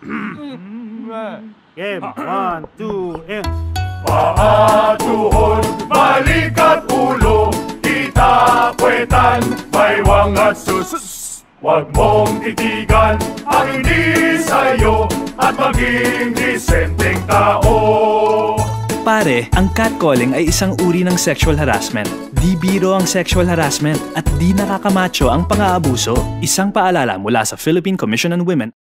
Game, 1, 2, and... Paa, tuhod, balikat ulo, kita puwetan, baywang at sus. Huwag mong titigan ang hindi sa'yo at maging disenteng tao. Pare, ang catcalling ay isang uri ng sexual harassment. Di biro ang sexual harassment at di nakakamacho ang pang-aabuso. Isang paalala mula sa Philippine Commission on Women.